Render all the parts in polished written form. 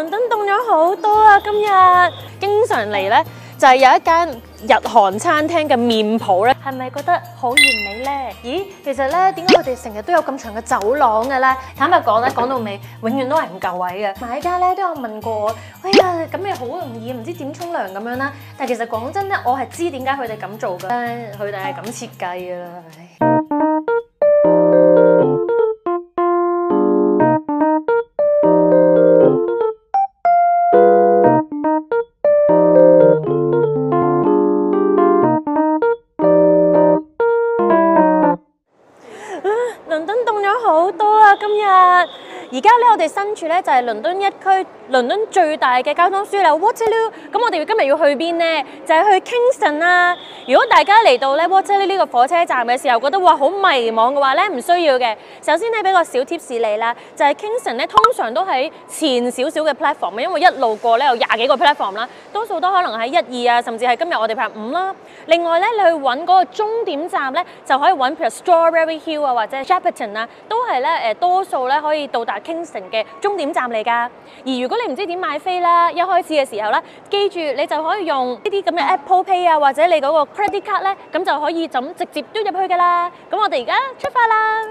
倫敦凍咗好多啊！今日經常嚟咧，就係有一間日韓餐廳嘅麵鋪咧，係咪覺得好完美咧？咦，其實咧點解佢哋成日都有咁長嘅走廊嘅咧？坦白講咧，講到尾永遠都係唔夠位嘅。買家咧都有問過我，哎呀，咁你好容易唔知點沖涼咁樣啦。但其實講真咧，我係知點解佢哋咁做嘅，佢哋係咁設計嘅啦。倫敦凍咗好多啊！今日而家咧，我哋身處咧就係倫敦一區，倫敦最大嘅交通樞紐 Waterloo。咁我哋今日要去邊呢？就係去 Kingston 啦。如果大家嚟到咧 Waterloo 呢個火車站嘅時候，覺得哇好迷茫嘅話咧，唔需要嘅。首先咧，俾個小 tips 你啦，就係 Kingston 咧通常都喺前少少嘅 platform， 因為一路過咧有20幾個 platform 啦，多數都可能喺1、2啊，甚至係今日我哋排5啦。另外咧，你去揾嗰個終點站咧，就可以揾譬如 Strawberry Hill 啊，或者 Shepperton 啊，都係咧多數咧可以到達 Kingston 嘅終點站嚟㗎。而如果你唔知點買飛啦，一開始嘅時候咧，記住你就可以用呢啲咁嘅 Apple Pay 啊，或者你嗰個 credit card 咧，咁就可以就咁直接嘟入去㗎啦。咁我哋而家出發啦！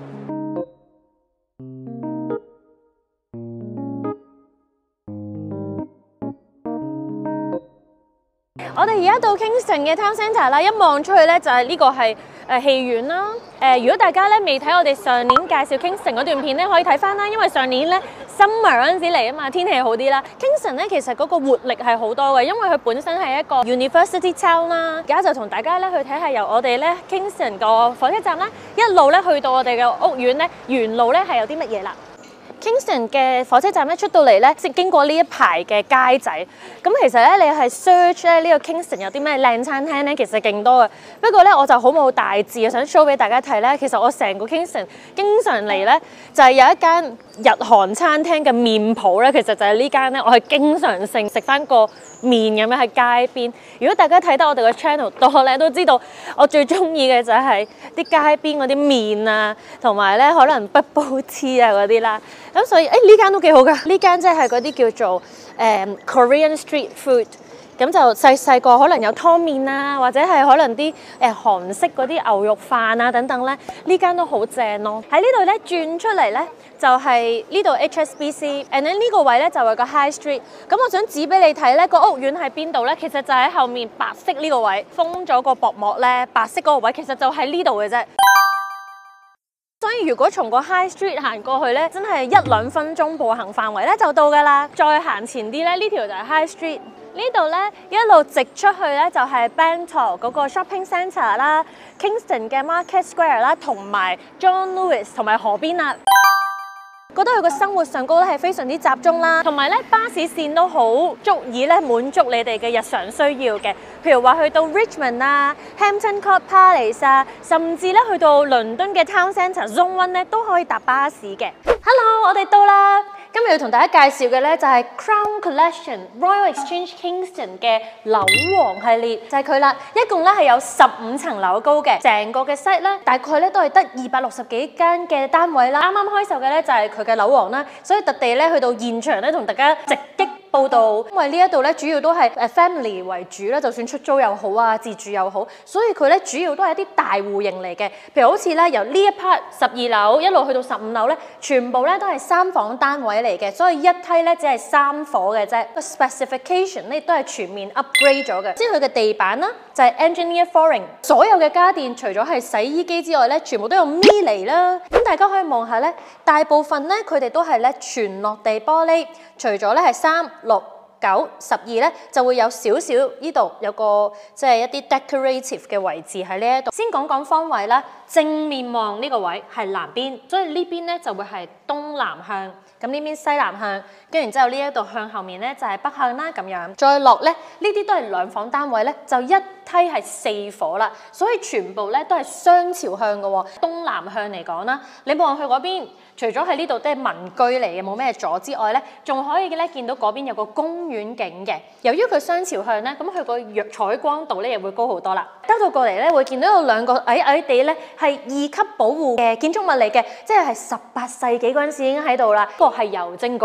我哋而家到 Kingston 嘅 Town Centre 啦，一望出去咧就係呢個係戲院啦。如果大家咧未睇我哋上年介紹 Kingston 嗰段片咧，可以睇翻啦，因為上年咧 summer 嗰陣時嚟啊嘛，天氣好啲啦。Kingston 咧其實嗰個活力係好多嘅，因為佢本身係一個 University Town 啦。而家就同大家咧去睇下由我哋咧 Kingston 個火車站啦，一路咧去到我哋嘅屋苑咧，沿路咧係有啲乜嘢啦。Kingston 嘅火車站咧出到嚟咧，即係經過呢一排嘅街仔。咁其實咧，你係 search 咧呢個 Kingston 有啲咩靚餐廳咧，其實勁多嘅。不過咧，我就好冇大志啊，想 show 俾大家睇咧。其實我成個 Kingston 經常嚟咧，就係有一間日韓餐廳嘅麵鋪咧，其實就係呢間咧，我係經常性食翻個麵咁樣喺街邊。如果大家睇得我哋個 channel 多咧，都知道我最中意嘅就係啲街邊嗰啲麵啊，同埋咧可能 bubble tea 啊嗰啲啦。咁所以呢間都幾好㗎，呢間即係嗰啲叫做Korean street food。咁就細個可能有湯麵啊，或者係可能啲韓式嗰啲牛肉飯啊等等咧，呢間都好正咯。喺呢度咧轉出嚟咧，就係呢度 HSBC，and 呢個位咧就係個 High Street。咁我想指俾你睇咧，個屋苑喺邊度咧？其實就喺後面白色呢個位，封咗個薄膜咧，白色嗰個位其實就喺呢度嘅啫。所以如果從個 High Street 行過去咧，真係1-2分鐘步行範圍咧就到㗎啦。再行前啲咧，呢條就係 High Street。呢度咧一路直出去咧就係 Bangor 嗰個 Shopping Centre 啦、Kingston 嘅 Market Square 啦，同埋 John Lewis 同埋河邊啦。覺得佢個生活上高咧係非常之集中啦，同埋咧巴士線都好足以咧滿足你哋嘅日常需要嘅。譬如話去到 Richmond 啊、Hampton Court Palace 啊，甚至咧去到倫敦嘅 Town Centre Zone 1咧都可以搭巴士嘅。Hello， 我哋到啦！今日要同大家介紹嘅咧就係 Crown Collection Royal Exchange Kingston 嘅樓王系列，就係佢啦。一共咧係有15層樓高嘅，成個嘅 site 咧大概咧都係得260幾間嘅單位啦。啱啱開售嘅咧就係佢嘅樓王啦，所以特地咧去到現場咧同大家直擊報導，因為呢一度咧主要都係family 為主啦，就算出租又好啊，自住又好，所以佢咧主要都係一啲大戶型嚟嘅。譬如好似咧由呢一 part 12樓一路去到15樓咧，全部咧都係3房單位嚟嘅，所以一梯咧只係3伙嘅啫。個 specification 咧都係全面 upgrade 咗嘅。先佢嘅地板啦，就係 engineer flooring， 所有嘅家電除咗係洗衣機之外咧，全部都有 Miele 啦。咁大家可以望下咧，大部分咧佢哋都係咧全落地玻璃，除咗咧係3、6、9、12咧就會有少少呢度有個即係一啲 decorative 嘅位置喺呢一度。先講方位啦，正面望呢個位係南邊，所以呢邊咧就會係東南向，咁呢邊西南向，跟然之後呢一度向後面咧就係北向啦咁樣。再落咧呢啲都係2房單位咧，就一梯係4伙啦，所以全部咧都係雙朝向嘅喎。東南向嚟講啦，你望去嗰邊，除咗喺呢度都係民居嚟嘅，冇咩阻之外咧，仲可以咧見到嗰邊有個公園景嘅。由於佢雙朝向咧，咁佢個採光度咧又會高好多啦。兜到過嚟咧，會見到有2個矮矮地咧係2級保護嘅建築物嚟嘅，即係18世紀嗰陣時已經喺度啦。不過係郵政局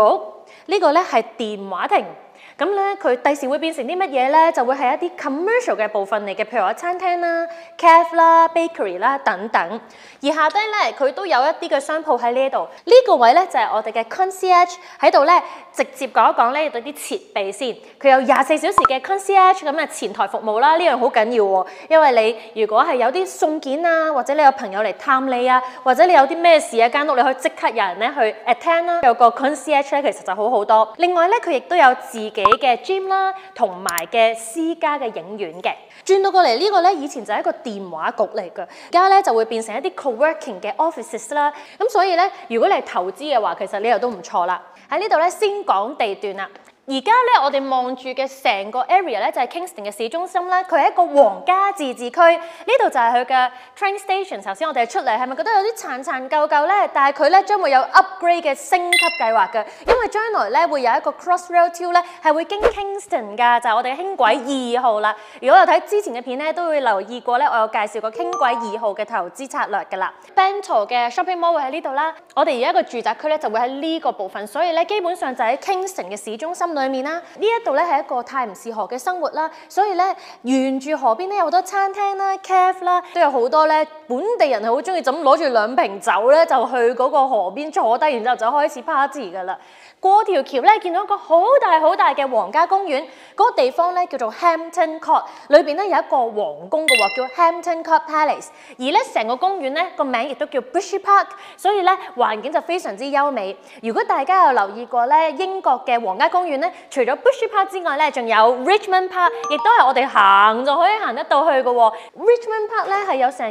呢個咧係電話亭。咁咧，佢第時會變成啲乜嘢咧？就會係一啲 commercial 嘅部分嚟嘅，譬如話餐廳啦、cafe 啦、bakery 啦等等。而下低咧，佢都有一啲嘅商鋪喺呢度。呢個位咧就係我哋嘅 concierge 喺度咧，直接講一講咧對啲設備先。佢有24小時嘅 concierge 咁嘅前台服務啦，呢樣好緊要喎。因為你如果係有啲送件啊，或者你有朋友嚟探你啊，或者你有啲咩事啊間屋，你可以即刻有人咧去 attend 啦。有個 concierge 咧，其實就好好多。另外咧，佢亦都有自己嘅 gym 啦，同埋嘅私家嘅影院嘅。轉到過嚟呢個咧，以前就係一個電話局嚟㗎，而家咧就會變成一啲 co-working 嘅 offices 啦。咁所以咧，如果你係投資嘅話，其實呢度都唔錯啦。喺呢度咧，先講地段啦。而家咧，我哋望住嘅成個 area 咧就係 Kingston 嘅市中心啦。佢係一個皇家自治區，呢度就係佢嘅 train station。頭先我哋出嚟係咪覺得有啲殘舊舊咧？但係佢咧將會有 upgrade 嘅升級計劃嘅，因為將來咧會有一個 Crossrail 2咧係會經 Kingston 㗎，就係我哋嘅輕軌2號啦。如果有睇之前嘅片咧，都會留意過咧，我有介紹過輕軌2號嘅投資策略㗎啦。Bentall 嘅 shopping mall 會喺呢度啦。我哋而家個住宅區咧就會喺呢個部分，所以咧基本上就喺 Kingston 嘅市中心裏面啦。呢一度咧係一個泰晤士河嘅生活啦，所以咧沿住河邊咧有好多餐廳啦、cafe 啦，都有好多咧本地人係好中意就咁攞住2瓶酒咧就去嗰個河邊坐低，然之後就開始 party 㗎啦。過條橋咧見到一個好大嘅皇家公園，嗰個地方咧叫做 Hampton Court， 裏邊咧有一個皇宮嘅喎，叫 Hampton Court Palace。而咧成個公園咧個名亦都叫 Bushy Park， 所以咧環境就非常之優美。如果大家有留意過咧英國嘅皇家公園咧，除咗 Bushy Park 之外咧，仲有 Richmond Park， 亦都係我哋行就可以行得到去嘅喎。Richmond Park 咧係有成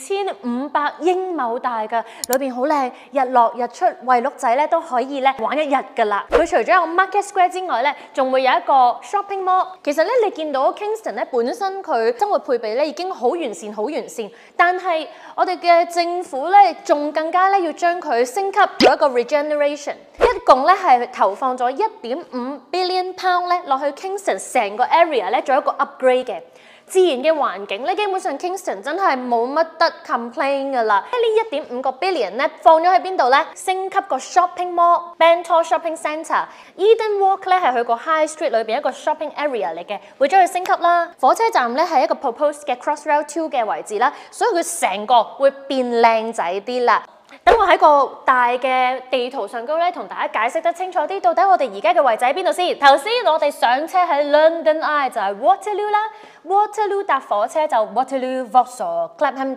2500英畝大㗎，裏邊好靚，日落日出，為鹿仔咧都可以咧玩一日㗎啦。佢除咗有 Market Square 之外咧，仲會有一個 shopping mall。其實咧你見到 Kingston 咧本身佢生活配備咧已經好完善，但係我哋嘅政府咧仲更加咧要將佢升級做一個 regeneration， 一共咧係投放咗1.5 billion pound 咧落去 Kingston 成個 area 咧做一個 upgrade 嘅。自然嘅環境咧，基本上 Kingston 真係冇乜得 complain 㗎啦。呢1.5個 billion 咧放咗喺邊度咧？升級個 shopping mall、Bentall Shopping Centre、Eden Walk 咧係佢個 High Street 裏邊一個 shopping area 嚟嘅，會將佢升級啦。火車站咧係一個 proposed 嘅 Crossrail 2嘅位置啦，所以佢成個會變靚仔啲啦。等我喺個大嘅地圖上高咧，同大家解釋得清楚啲，到底我哋而家嘅位置喺邊度先？頭先我哋上車喺 London Eye 就係 Waterloo 啦 ，Waterloo 搭火車就 Waterloo、Vauxhall、Clapham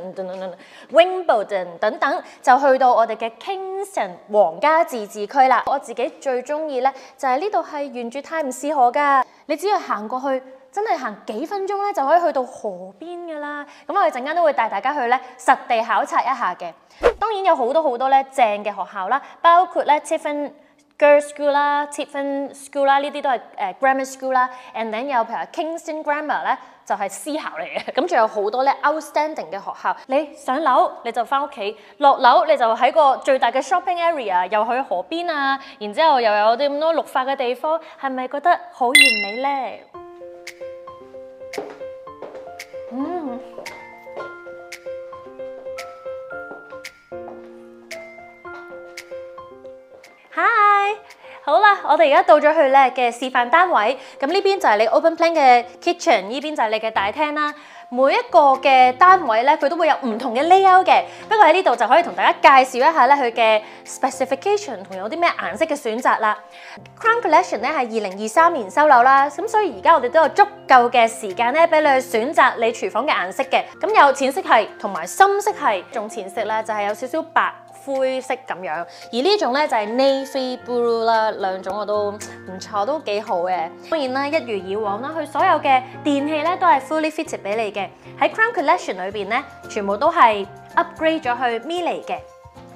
Junction、Wimbledon 等等，就去到我哋嘅 Kingston 皇家自治區啦。我自己最中意咧就係呢度係沿住泰晤士河㗎，你只要行過去。真係行幾分鐘咧就可以去到河邊㗎啦。咁我哋陣間都會帶大家去咧實地考察一下嘅。當然有好多咧正嘅學校啦，包括咧 Tiffin Girls School 啦、Tiffin School 啦，呢啲都係grammar school 啦。And then 有譬如 Kingston Grammar 咧就係私校嚟嘅。咁仲有好多咧 outstanding 嘅學校。你上樓你就翻屋企，落樓你就喺個最大嘅 shopping area， 又去河邊啊，然之後又有啲咁多綠化嘅地方，係咪覺得好完美咧？Hi， 好啦，我哋而家到咗去咧嘅示範單位，咁呢邊就係你 open plan 嘅 kitchen， 呢邊就係你嘅大廳啦。每一個嘅單位咧，佢都會有唔同嘅 layout 嘅。不過喺呢度就可以同大家介紹一下咧佢嘅 specification 同有啲咩顏色嘅選擇啦。Crown Collection 咧係2023年收樓啦，咁所以而家我哋都有足夠嘅時間咧俾你去選擇你廚房嘅顏色嘅。咁有淺色系同埋深色系，仲淺色咧就係有少少白灰色咁樣，而呢種咧就係 navy blue 啦，兩種我都唔錯，都幾好嘅。當然啦，一如以往啦，佢所有嘅電器咧都係 fully fitted 俾你嘅。喺 Crown Collection 裏邊咧，全部都係 upgrade 咗去 Miele 嘅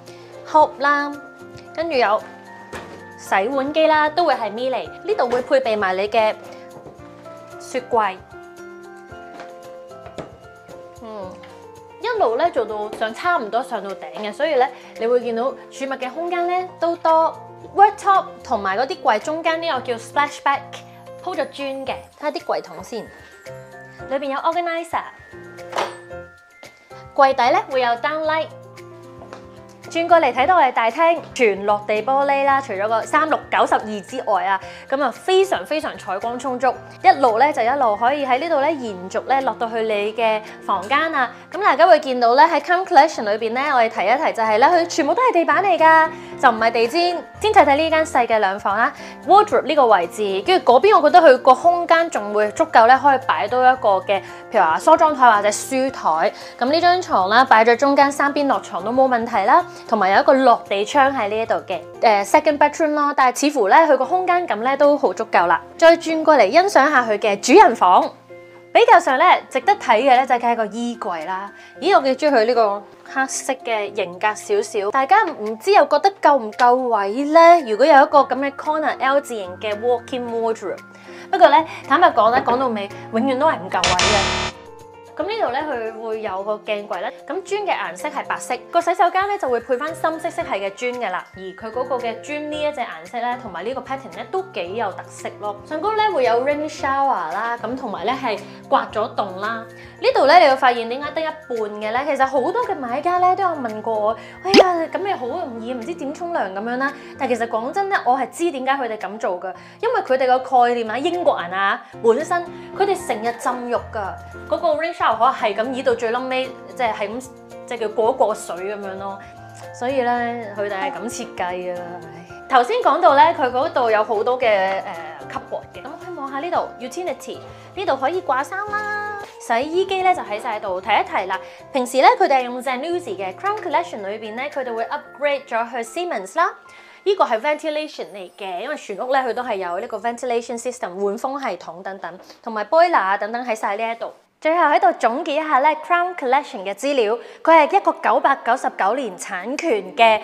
Hope 啦，跟住有洗碗機啦，都會係 Miele。呢度會配備埋你嘅雪櫃。一路咧做到差唔多上到頂嘅，所以咧你會見到儲物嘅空間咧都多。Worktop 同埋嗰啲櫃中間呢個叫 splashback 鋪咗磚嘅，睇下啲櫃桶先。裏邊有 organizer， 櫃底咧會有 downlight， 轉過嚟睇到我哋大廳全落地玻璃啦，除咗個3692之外啊，咁啊非常採光充足，一路咧就一路可以喺呢度咧延續咧落到去你嘅房間啊。咁大家會見到咧喺 Calm Collection 裏邊咧，我哋提一提就係咧，佢全部都係地板嚟㗎，就唔係地氈。先睇睇呢間細嘅兩房啦 ，wardrobe 呢個位置，跟住嗰邊我覺得佢個空間仲會足夠咧，可以擺多一個嘅，譬如話梳妝台或者書台。咁呢張床啦，擺咗中間三邊落床都冇問題啦，同埋有一個落地窗喺呢一度嘅second bedroom 啦，但係似乎咧佢個空間感咧都好足夠啦。再轉過嚟欣賞下佢嘅主人房，比較上咧值得睇嘅咧就係個衣櫃啦。咦，我幾中意佢呢個黑色嘅型格少少，大家唔知又覺得夠唔夠位咧？如果有一個咁嘅 corner L 字型嘅 walk-in wardrobe， 不過咧坦白講咧，講到尾永遠都係唔夠位嘅。咁呢度咧，佢會有個鏡櫃啦。咁磚嘅顏色係白色，個洗手間咧就會配翻深色系嘅磚嘅啦。而佢嗰個嘅磚呢一隻顏色咧，同埋呢個 pattern 咧都幾有特色咯。上高咧會有 rain shower 啦，咁同埋咧係刮咗洞啦。呢度咧你會發現點解得一半嘅咧？其實好多嘅買家咧都有問過我，哎呀咁你好容易唔知點沖涼咁樣啦。但其實講真咧，我係知點解佢哋咁做㗎，因為佢哋個概念啊，英國人啊本身佢哋成日浸浴㗎，嗰個 rain shower 可能係咁，以到最撚尾，即係咁，即係叫過水咁樣咯。所以咧，佢哋係咁設計啊。頭先講到咧，佢嗰度有好多嘅cupboard嘅。咁可以望下呢度 utility， 呢度可以掛衫啦。洗衣機咧就喺晒度。提一提啦，平時咧佢哋係用 Zanussi 嘅 Crown Collection 裏邊咧，佢哋會 upgrade 咗去 Siemens 啦。呢個係 ventilation 嚟嘅，因為全屋咧佢都係有呢個 ventilation system 換風系統等等，同埋 boiler 啊等等喺晒呢一度。最後喺度總結一下咧 Crown Collection 嘅資料，佢係一個1999年產權嘅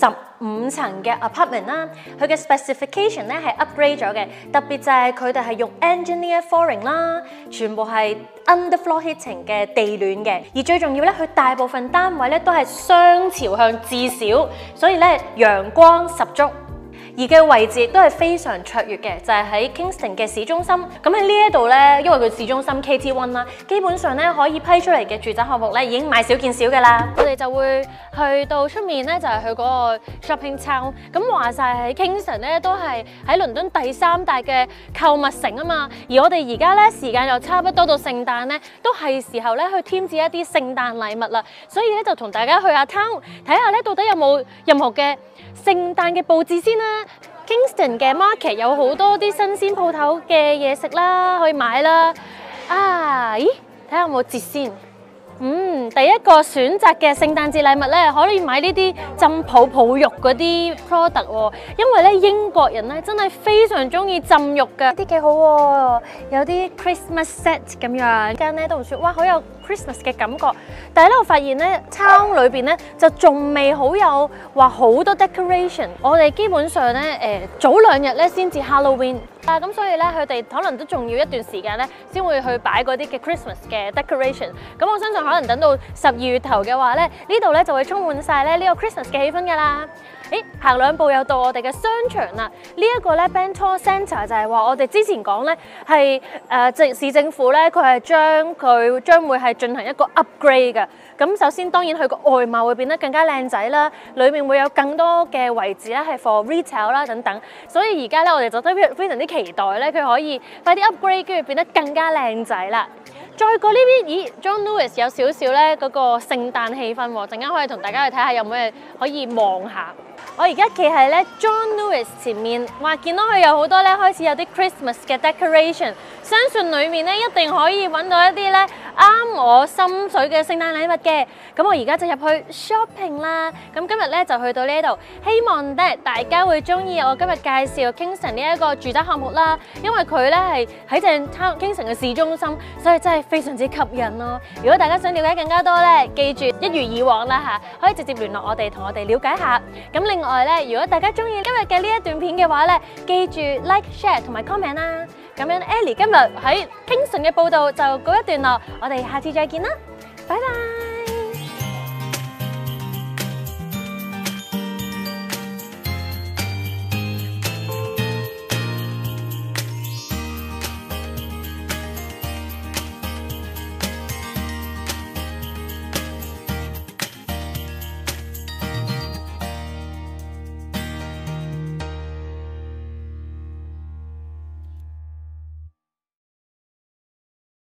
15層嘅 apartment 啦。佢嘅 specification 咧係 upgrade 咗嘅，特別就係佢哋係用 engineer flooring 啦，全部係 underfloor heating 嘅地暖嘅。而最重要咧，佢大部分單位咧都係雙朝向至少，所以咧陽光十足。而嘅位置亦都係非常卓越嘅，就係喺 Kingston 嘅市中心。咁喺呢一度咧，因為佢市中心 KT1 啦，基本上咧可以批出嚟嘅住宅項目咧已經買少見少㗎啦。我哋就會去到出面咧，就係去嗰個 shopping town。咁話晒喺 Kingston 咧，都係喺倫敦第3大嘅購物城啊嘛。而我哋而家咧時間又差不多到聖誕咧，都係時候咧去添置一啲聖誕禮物啦。所以咧就同大家去下 town 睇下咧，到底有冇任何嘅聖誕嘅佈置先啦。Kingston 嘅 market 有好多啲新鮮鋪頭嘅嘢食啦，可以買啦。啊，咦？睇下有冇折先。第一個選擇嘅聖誕節禮物咧，可以買呢啲浸泡浴嗰啲 product 喎，因為咧英國人咧真係非常中意浸浴㗎，呢啲幾好喎，有啲 Christmas set 咁樣，間咧都唔算，哇，好有 Christmas 嘅感覺。但係咧，我發現咧，town裏邊咧就仲未好有話好多 decoration。我哋基本上咧，早2日咧先至 Halloween。咁所以咧，佢哋可能都仲要一段時間咧，先會去擺嗰啲嘅 Christmas 嘅 decoration。咁我相信可能等到12月頭嘅話咧，呢度咧就會充滿晒咧呢個 Christmas 嘅氣氛㗎啦。行2步又到我哋嘅商場啦。呢一個咧 Bentall Centre 就係話我哋之前講咧係市政府咧，佢係將會係進行一個 upgrade 㗎。咁首先當然佢個外貌會變得更加靚仔啦，裏面會有更多嘅位置咧係 for retail 啦等等。所以而家咧我哋就都非常之期待咧，佢可以快啲 upgrade， 跟住變得更加靚仔啦。再過呢邊，咦 John Lewis 有少少咧嗰個聖誕氣氛喎，陣間可以同大家去睇下有冇嘢可以望下。我而家企喺咧 John Lewis 前面，哇！見到佢有好多咧開始有啲 Christmas 嘅 decoration， 相信裡面咧一定可以揾到一啲咧啱我心水嘅聖誕禮物嘅。咁我而家就入去 shopping 啦。咁今日咧就去到呢度，希望咧大家會中意我今日介紹 Kingston 呢一個住宅項目啦，因為佢咧係喺正 Kingston 嘅市中心，所以真係非常之吸引咯。如果大家想了解更加多咧，記住一如以往啦嚇，可以直接聯絡我哋，同我哋了解下。咁另外咧，如果大家中意今日嘅呢一段片嘅話咧，記住 like、share 同埋 comment 啦。咁樣 Ellie 今日喺 Kingston 嘅報道就告一段落，我哋下次再見啦，拜拜。